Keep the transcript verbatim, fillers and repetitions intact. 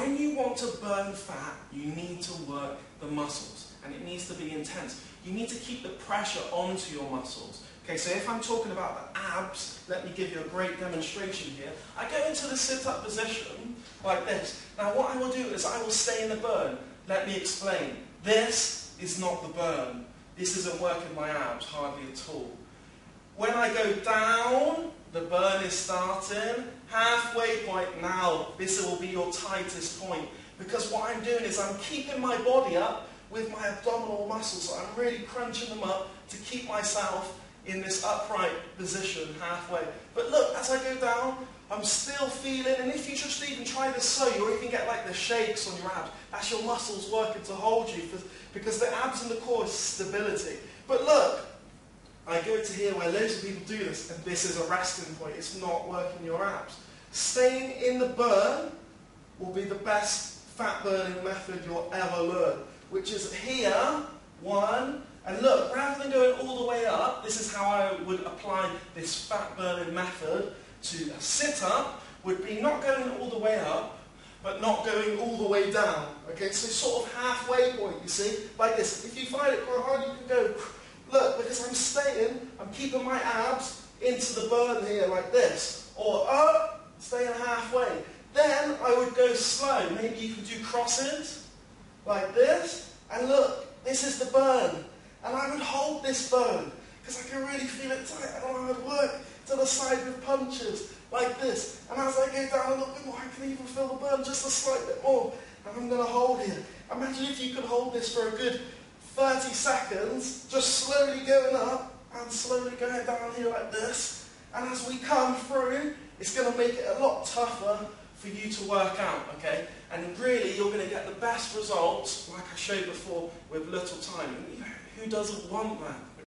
when you want to burn fat, you need to work the muscles, and it needs to be intense. You need to keep the pressure onto your muscles. Okay, so if I'm talking about the abs, let me give you a great demonstration here. I go into the sit-up position like this. Now what I will do is I will stay in the burn. Let me explain. This is not the burn. This isn't working my abs, hardly at all. When I go down, the burn is starting. Halfway point now, this will be your tightest point. Because what I'm doing is I'm keeping my body up with my abdominal muscles. So I'm really crunching them up to keep myself in this upright position halfway. But look, as I go down, I'm still feeling, and if you just even try this slow, you'll even get like the shakes on your abs. That's your muscles working to hold you, because the abs and the core is stability. But look, I go to here where loads of people do this, and this is a resting point. It's not working your abs. Staying in the burn will be the best fat burning method you'll ever learn, which is here, one, and look, rather than going all the way up, this is how I would apply this fat burning method to a sit-up, would be not going all the way up, but not going all the way down. Okay, so sort of halfway point, you see, like this. If you find it quite hard, you can go, look, because I'm staying, I'm keeping my abs into the burn here like this, or up, staying halfway. Then I would go slow. Maybe you could do crosses, like this, and look, this is the burn. And I would hold this burn, because I can really feel it tight, and I would work to the side with punches, like this. And as I go down a little bit more, I can even feel the burn just a slight bit more. And I'm going to hold here. Imagine if you could hold this for a good thirty seconds, just slowly going up, and slowly going down here like this. And as we come through, it's going to make it a lot tougher for you to work out, okay? And really, you're going to get the best results, like I showed before, with little time. And, you know, who doesn't want that?